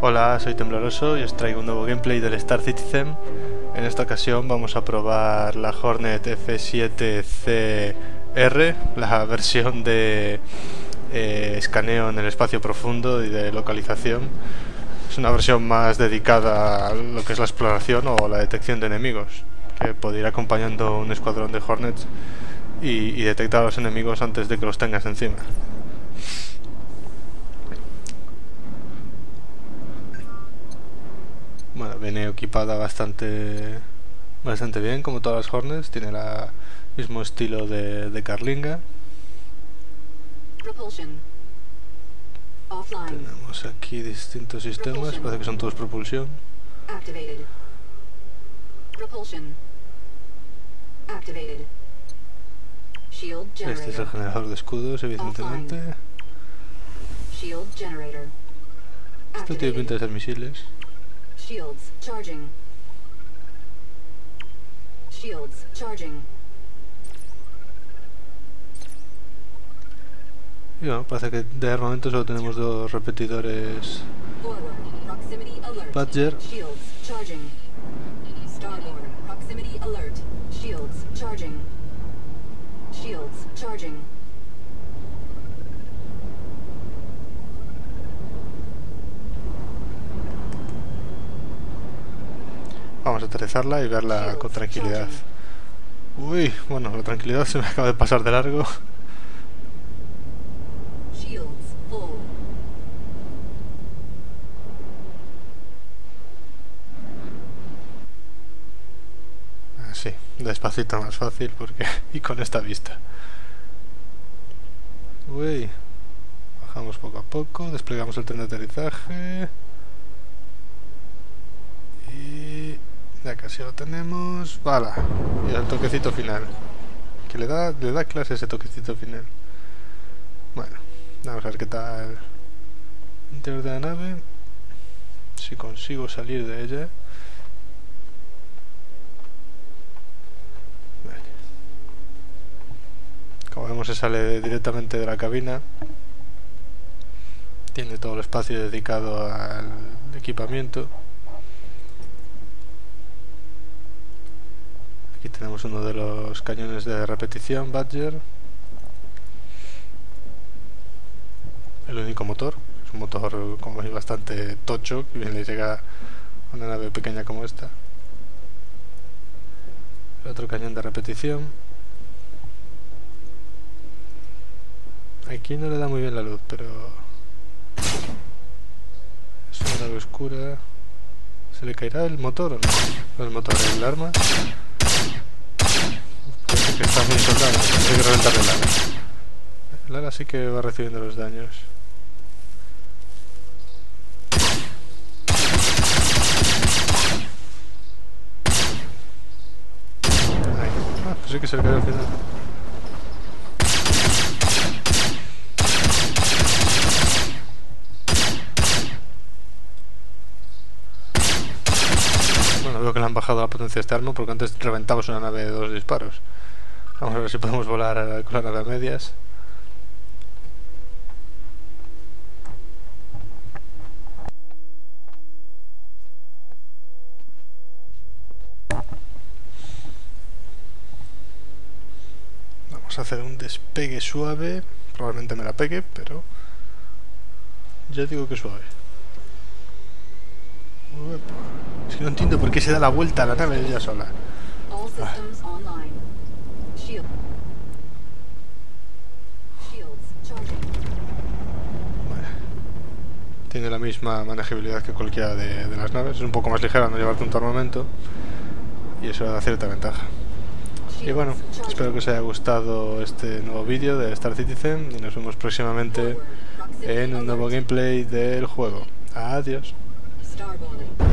Hola, soy Tembloroso y os traigo un nuevo gameplay del Star Citizen. En esta ocasión vamos a probar la Hornet F7CR, la versión de escaneo en el espacio profundo y de localización. Es una versión más dedicada a lo que es la exploración o la detección de enemigos, que puede ir acompañando un escuadrón de Hornets y detectar a los enemigos antes de que los tengas encima. Bueno, viene equipada bastante bien, como todas las Hornets. Tiene el mismo estilo de carlinga. Tenemos aquí distintos sistemas, parece que son todos propulsión. Este es el generador de escudos, evidentemente. Esto tiene pinta de ser misiles. Shields charging. Shields charging. Y bueno, parece que de armamento solo tenemos dos repetidores Badger. Shields charging. Starboard proximity alert. Shields charging. Shields charging. Vamos a aterrizarla y verla con tranquilidad. Uy, bueno, la tranquilidad se me acaba de pasar de largo. Sí, despacito más fácil porque y con esta vista. Uy, bajamos poco a poco, desplegamos el tren de aterrizaje. Y ya casi lo tenemos. ¡Vala! Y el toquecito final. Que le da clase ese toquecito final. Bueno, vamos a ver qué tal el interior de la nave. Si consigo salir de ella. Vale. Como vemos, se sale directamente de la cabina. Tiene todo el espacio dedicado al equipamiento. Aquí tenemos uno de los cañones de repetición Badger. El único motor, es un motor como veis bastante tocho, que bien le llega a una nave pequeña como esta. El otro cañón de repetición. Aquí no le da muy bien la luz, pero es una nave oscura. ¿Se le caerá el motor o no? No el motor, el arma. Que está muy soldado, hay que reventarle el ala. El ala sí que va recibiendo los daños. Ahí. Ah, pues sí que se le cayó al final. Bueno, veo que le han bajado la potencia a este arma porque antes reventamos una nave de 2 disparos. Vamos a ver si podemos volar con la nave a medias. Vamos a hacer un despegue suave. Probablemente me la pegue, pero ya digo que suave. Uepa. Es que no entiendo por qué se da la vuelta a la nave ella sola. Bueno, tiene la misma manejabilidad que cualquiera de las naves. Es un poco más ligera, no llevar tanto armamento, y eso da cierta ventaja. Y bueno, espero que os haya gustado este nuevo vídeo de Star Citizen y nos vemos próximamente en un nuevo gameplay del juego. Adiós.